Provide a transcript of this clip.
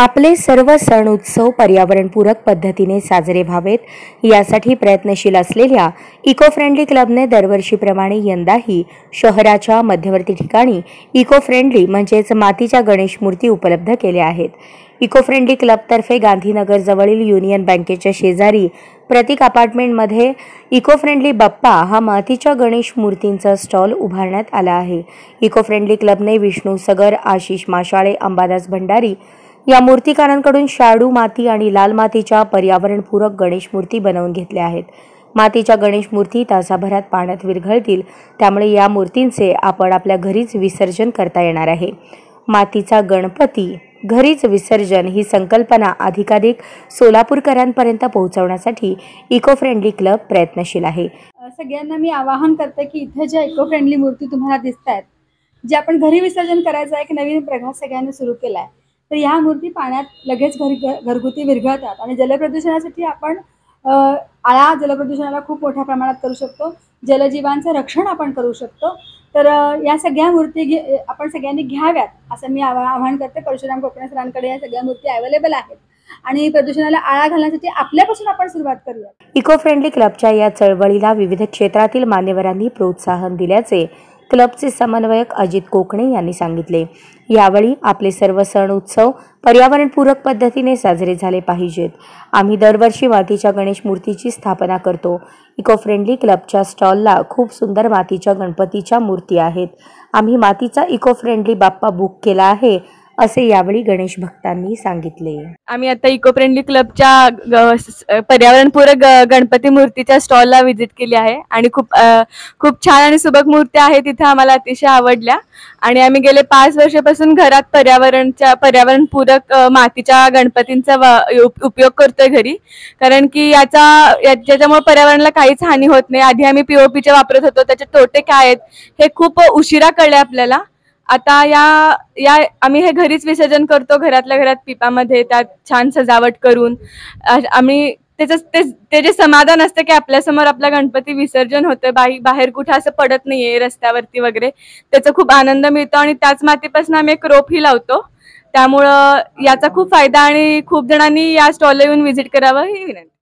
आपले सर्व सण उत्सव पर्यावरणपूरक पद्धतीने साजरे व्हावेत यासाठी प्रयत्नशील असलेल्या इको फ्रेंडली क्लबने दरवर्षीप्रमाणे यंदाही शहराच्या मध्यवर्ती ठिकाणी इको फ्रेंडली म्हणजेच मातीच्या गणेश मूर्ती उपलब्ध केल्या आहेत। इको फ्रेंडली क्लबतर्फे गांधीनगर जवळील युनियन बँकेच्या शेजारी प्रतीक अपार्टमेंटमध्ये इको फ्रेंडली बाप्पा हा मातीच्या गणेश मूर्तींचा स्टॉल उभारण्यात आला आहे। इको फ्रेंडली क्लबने विष्णू सगर, आशिष माशाळे, अंबादास भंडारी या मूर्तिकारांकडून शाडू माती आणि लाल मातीच्या पर्यावरणपूरक गणेश मूर्ती बनवून घेतल्या आहेत। मातीच्या गणेश मूर्ती तासाभरात पाण्यात विरघळतील, त्यामुळे या मूर्तींचे आपण आपल्या घरीच विसर्जन करता येणार आहे। मातीचा गणपती घरीच विसर्जन ही संकल्पना अधिकाधिक सोलापूरकरांपर्यंत पोहोचवण्यासाठी इको फ्रेंडली क्लब प्रयत्नशील आहे। सगळ्यांना मी आवाहन करते की इथे ज्या इको फ्रेंडली मूर्ती तुम्हाला दिसतात, जे आपण घरी विसर्जन करायचा एक नवीन प्रघात सगळ्यांनी सुरू केला आहे, तर ह्या मूर्ती पाण्यात लगेच घरगुती विरघळतात आणि जलप्रदूषणासाठी आपण आळा जलप्रदूषणाला खूप मोठ्या प्रमाणात करू शकतो। जलजीवांचं रक्षण आपण करू शकतो। तर या सगळ्या मूर्ती आपण सगळ्यांनी घ्याव्यात असं मी आवाहन करते। परशुराम कोकणे सरांकडे या सगळ्या मूर्ती अवेलेबल आहेत आणि प्रदूषणाला आळा घालण्यासाठी आपल्यापासून आपण सुरुवात करूया। इको फ्रेंडली क्लबच्या या चळवळीला विविध क्षेत्रातील मान्यवरांनी प्रोत्साहन दिल्याचे क्लबचे समन्वयक अजित कोकणे यांनी सांगितले। यावेळी आपले सर्व सण उत्सव पर्यावरणपूरक पद्धतीने साजरे झाले पाहिजेत। आम्ही दरवर्षी मातीच्या गणेश मूर्तीची स्थापना करतो। इको फ्रेंडली क्लबच्या स्टॉलला खूप सुंदर मातीच्या गणपतीच्या मूर्ती आहेत। आम्ही मातीचा इको फ्रेंडली बाप्पा बुक केला आहे असे यावेळी गणेश भक्तांनी सांगितले। आम्ही आता इको फ्रेंडली क्लबच्या पर्यावरणपूरक गणपती मूर्तीच्या स्टॉलला व्हिजिट केली आहे आणि खूप छान आणि सुबक मूर्त्या आहेत तिथे, आम्हाला अतिशय आवडल्या आणि आम्ही गेले 5 वर्षापासून घरात पर्यावरणपूरक मातीच्या गणपतींचा उपयोग करतोय घरी, कारण की याच्यामुळे पर्यावरणाला काहीच हानी होत नाही। आधी आम्ही पीओपीचे वापरत होतो, त्याचे तोटे काय आहेत हे खूप उशिरा कळले आपल्याला। आता आम्ही हे घरीच विसर्जन करतो, घरातल्या घरात पिपामध्ये त्यात छान सजावट करून। आम्ही ते जे समाधान असतं की आपल्यासमोर आपला गणपती विसर्जन होतोय, बाहेर कुठे असं पडत नाहीये रस्त्यावरती वगैरे, त्याचा खूप आनंद मिळतो आणि त्याच मातीपासून आम्ही एक रोपही लावतो। त्यामुळं याचा खूप फायदा आणि खूप जणांनी या स्टॉलला येऊन व्हिजिट करावं ही विनंती।